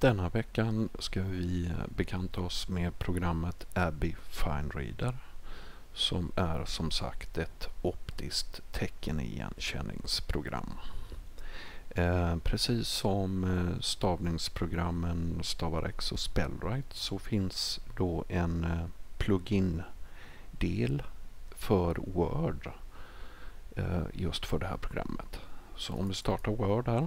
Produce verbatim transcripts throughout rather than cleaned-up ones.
Denna veckan ska vi bekanta oss med programmet Abby FineReader som är som sagt ett optiskt teckenigenkänningsprogram. Eh, precis som eh, stavningsprogrammen StavarX och Spellwright så finns då en eh, plugin-del för Word eh, just för det här programmet. Så om vi startar Word här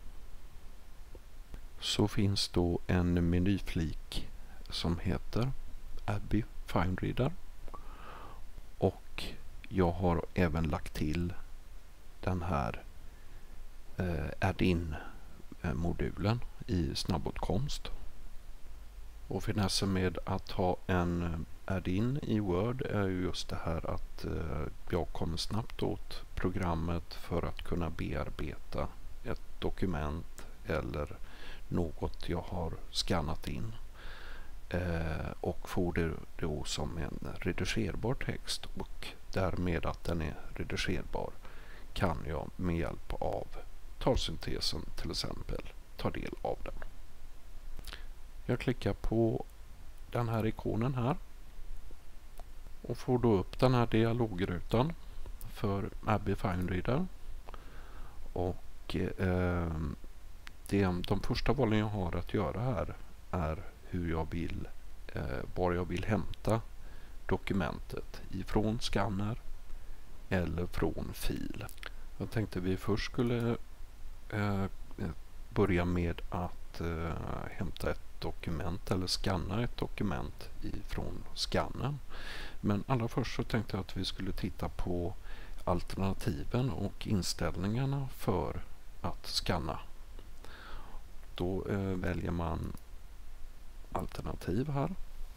så finns då en menyflik som heter Abby FineReader och jag har även lagt till den här eh, add-in-modulen i snabbåtkomst. Och finessen med att ha en add-in i Word är ju just det här att eh, jag kommer snabbt åt programmet för att kunna bearbeta ett dokument eller något jag har skannat in eh, och får det då som en redigerbar text, och därmed att den är redigerbar kan jag med hjälp av talsyntesen till exempel ta del av den. Jag klickar på den här ikonen här och får då upp den här dialogrutan för Abby FineReader, och eh, Det, de första valen jag har att göra här är hur jag vill, eh, var jag vill hämta dokumentet ifrån scanner eller från fil. Jag tänkte vi först skulle eh, börja med att eh, hämta ett dokument eller scanna ett dokument ifrån scannern. Men allra först så tänkte jag att vi skulle titta på alternativen och inställningarna för att scanna. Då eh, väljer man alternativ här,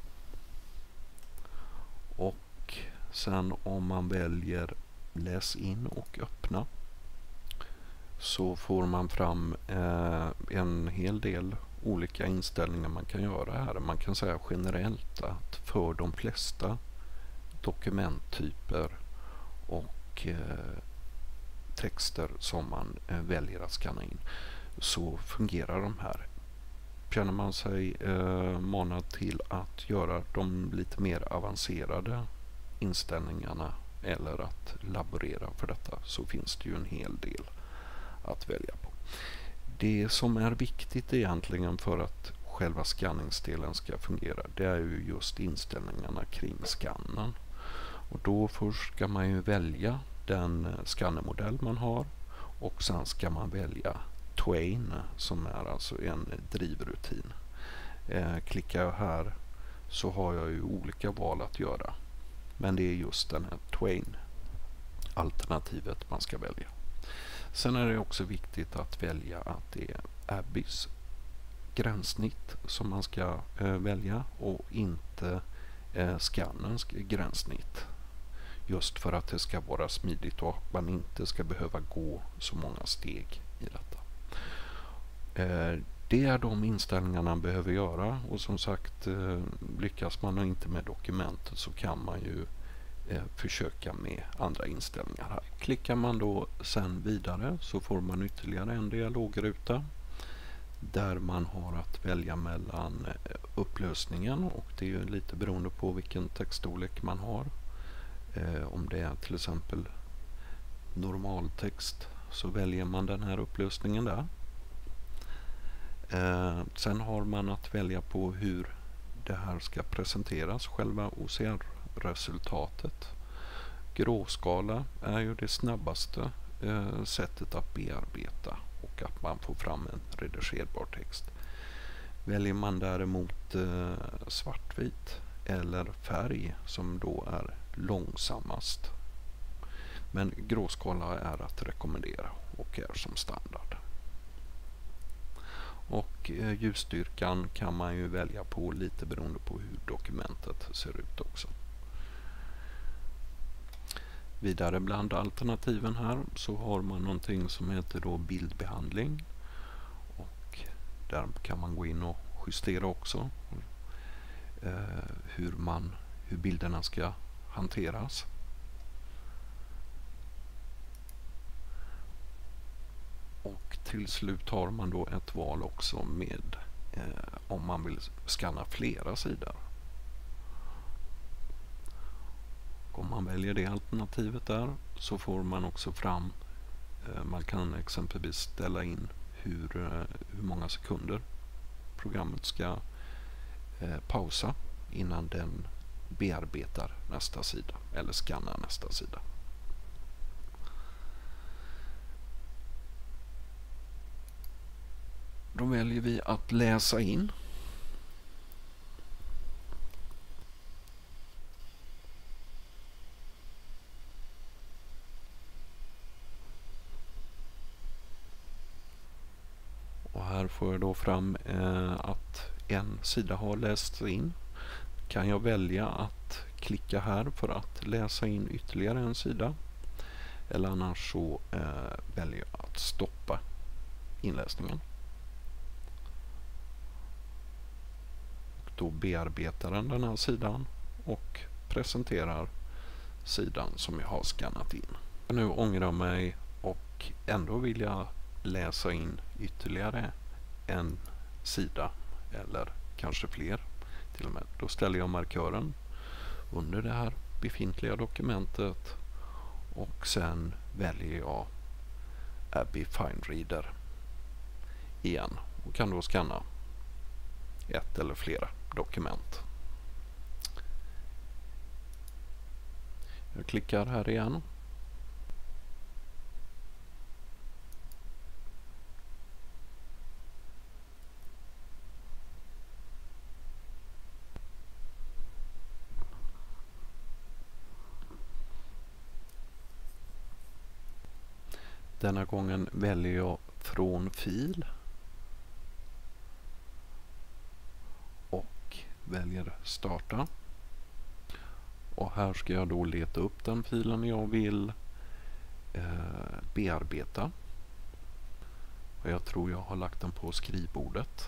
och sen om man väljer läs in och öppna så får man fram eh, en hel del olika inställningar man kan göra här. Man kan säga generellt att för de flesta dokumenttyper och eh, texter som man eh, väljer att scanna in så fungerar de här. Känner man sig eh, manad till att göra de lite mer avancerade inställningarna eller att laborera för detta, så finns det ju en hel del att välja på. Det som är viktigt egentligen för att själva scanningsdelen ska fungera, det är ju just inställningarna kring skannen. Och då först ska man ju välja den scannermodell man har, och sen ska man välja Twain som är alltså en drivrutin. Eh, klickar jag här så har jag ju olika val att göra, men det är just den här Twain alternativet man ska välja. Sen är det också viktigt att välja att det är Abbys gränssnitt som man ska eh, välja och inte eh, scannens gränssnitt, just för att det ska vara smidigt och man inte ska behöva gå så många steg i detta. Eh, det är de inställningarna man behöver göra, och som sagt eh, lyckas man inte med dokumentet så kan man ju eh, försöka med andra inställningar här. Klickar man då sen vidare så får man ytterligare en dialogruta där man har att välja mellan eh, upplösningen, och det är ju lite beroende på vilken textstorlek man har. Eh, om det är till exempel normaltext så väljer man den här upplösningen där. Eh, sen har man att välja på hur det här ska presenteras, själva O C R-resultatet. Gråskala är ju det snabbaste eh, sättet att bearbeta och att man får fram en redigerbar text. Väljer man däremot eh, svartvit eller färg som då är långsammast. Men gråskala är att rekommendera och är som standard. Och eh, ljusstyrkan kan man ju välja på lite beroende på hur dokumentet ser ut också. Vidare bland alternativen här så har man någonting som heter då bildbehandling, och där kan man gå in och justera också eh, hur, man, hur bilderna ska hanteras. Och till slut har man då ett val också med eh, om man vill scanna flera sidor. Om man väljer det alternativet där så får man också fram, eh, man kan exempelvis ställa in hur, eh, hur många sekunder programmet ska eh, pausa innan den bearbetar nästa sida eller scannar nästa sida. Då väljer vi att läsa in. Och här får jag då fram eh, att en sida har lästs in. Kan jag välja att klicka här för att läsa in ytterligare en sida. Eller annars så eh, väljer jag att stoppa inläsningen. Och då bearbetar den den här sidan och presenterar sidan som jag har skannat in. Jag nu ångrar mig och ändå vill jag läsa in ytterligare en sida eller kanske fler till och med. Då ställer jag markören under det här befintliga dokumentet och sen väljer jag Abby FineReader igen och kan då scanna ett eller flera dokument. Jag klickar här igen. Denna gången väljer jag från fil och väljer starta. Och här ska jag då leta upp den filen jag vill eh, bearbeta. Och jag tror jag har lagt den på skrivbordet.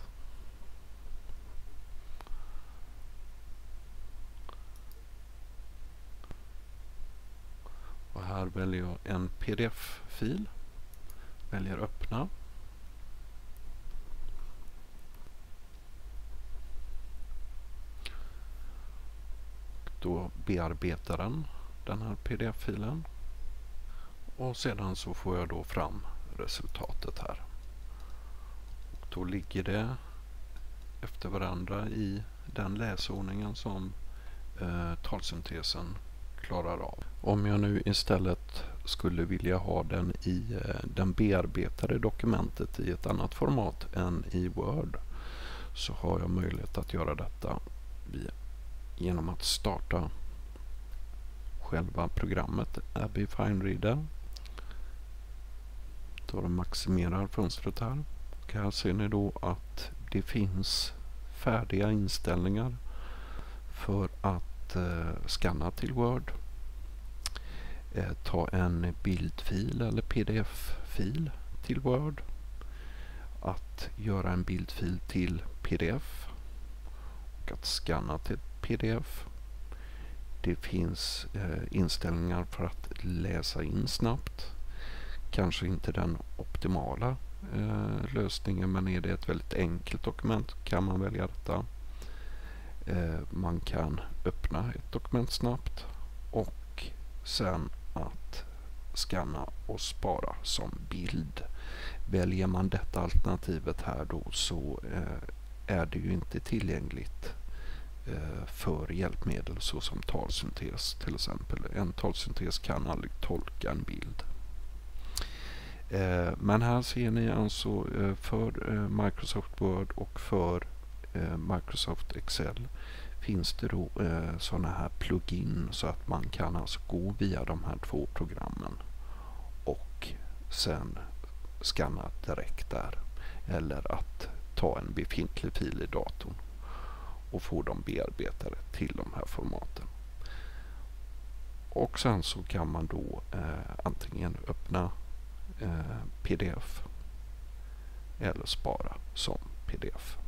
Och här väljer jag en pdf-fil. Väljer öppna. Då bearbetar den den här pdf-filen. Och sedan så får jag då fram resultatet här. Och då ligger det efter varandra i den läsordningen som eh, talsyntesen klarar av. Om jag nu istället skulle vilja ha den i eh, den bearbetade dokumentet i ett annat format än i Word så har jag möjlighet att göra detta via, genom att starta själva programmet Abby FineReader. Då maximerar fönstret här. Och här ser ni då att det finns färdiga inställningar för att eh, scanna till Word. Eh, ta en bildfil eller pdf-fil till Word. Att göra en bildfil till pdf. Och att scanna till pdf. Det finns eh, inställningar för att läsa in snabbt. Kanske inte den optimala eh, lösningen, men är det ett väldigt enkelt dokument kan man välja detta. Eh, man kan öppna ett dokument snabbt och sen att scanna och spara som bild. Väljer man detta alternativet här då så eh, är det ju inte tillgängligt eh, för hjälpmedel såsom talsyntes till exempel. En talsyntes kan aldrig tolka en bild. Eh, men här ser ni alltså eh, för eh, Microsoft Word och för eh, Microsoft Excel finns det då eh, sådana här plugin så att man kan alltså gå via de här två programmen och sen scanna direkt där. Eller att ta en befintlig fil i datorn och få dem bearbetade till de här formaten. Och sen så kan man då eh, antingen öppna eh, pdf eller spara som pdf.